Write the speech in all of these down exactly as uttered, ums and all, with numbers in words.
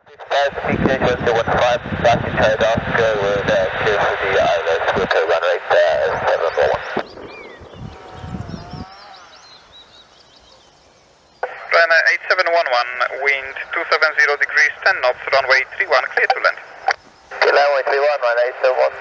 eight seven one one, wind two seven zero degrees, ten knots, runway three one, clear to land. Runway three one, runway eight seven one.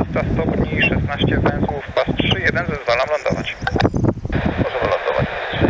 dwadzieścia stopni, szesnaście węzłów, pas trzy jeden, zezwalam lądować. Możemy lądować.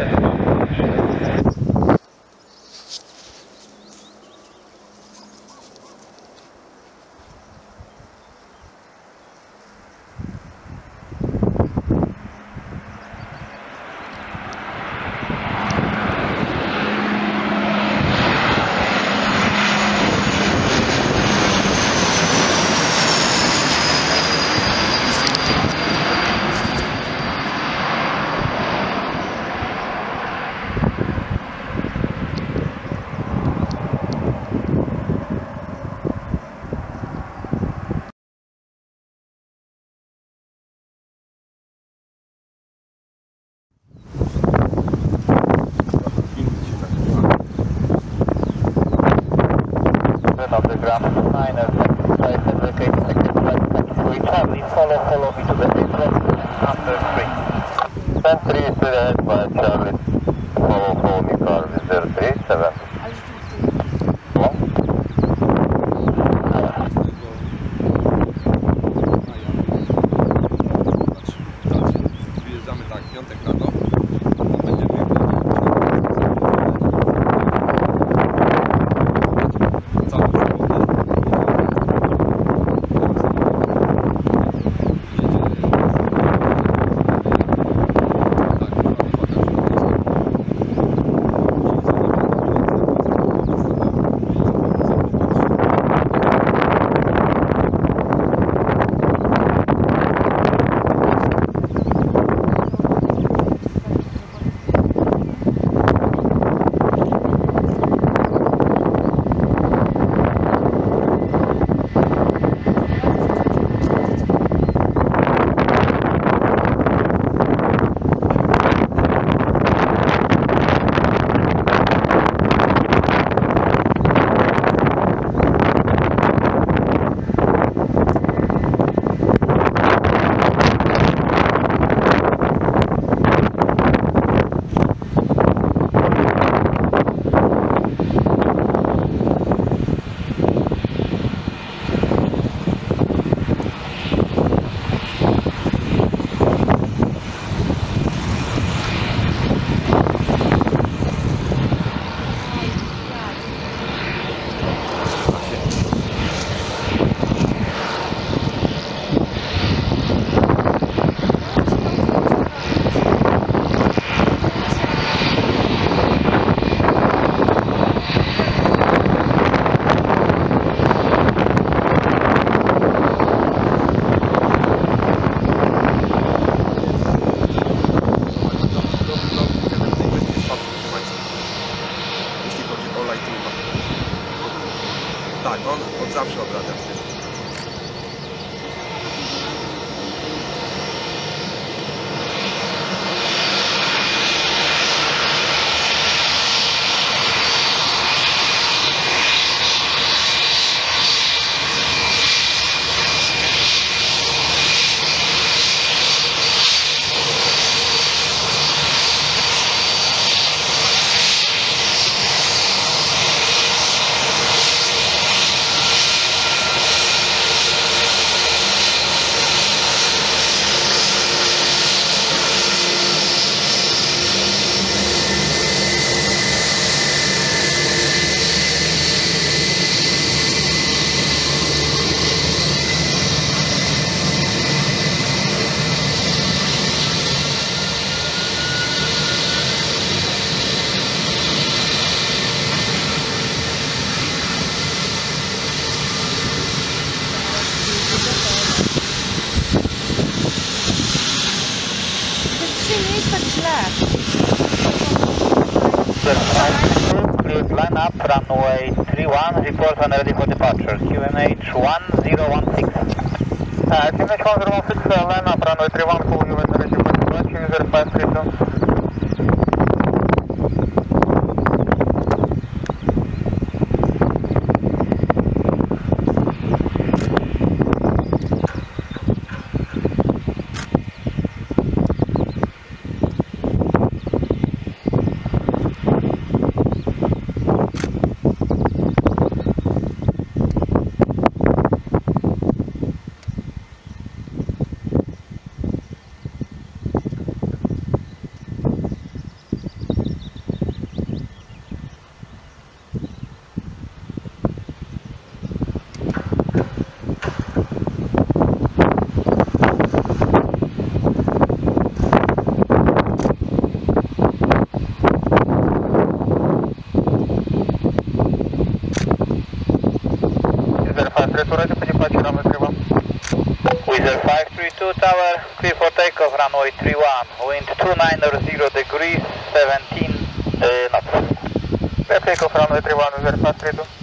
Of the ground nine as five indicate second flight taxiway Charlie, follow, follow me to the apron under three. ten three is to the head by Charlie, follow, follow me car with zero three seven. What? Wyjeżdżamy tak, piątek rano. Tak, on od zawsze odradzia w tym. Please line up, runway three one, report when ready for departure. Q N H one zero one six. Uh, Q N H one zero one six, uh, line up, runway three one, call you when ready for departure, user five three two. Verify runway three one. Wizard five three two tower, clear for takeoff, runway three one, wind two ninety degrees, seventeen uh, knots. Clear takeoff, runway three one, Wizard five three two.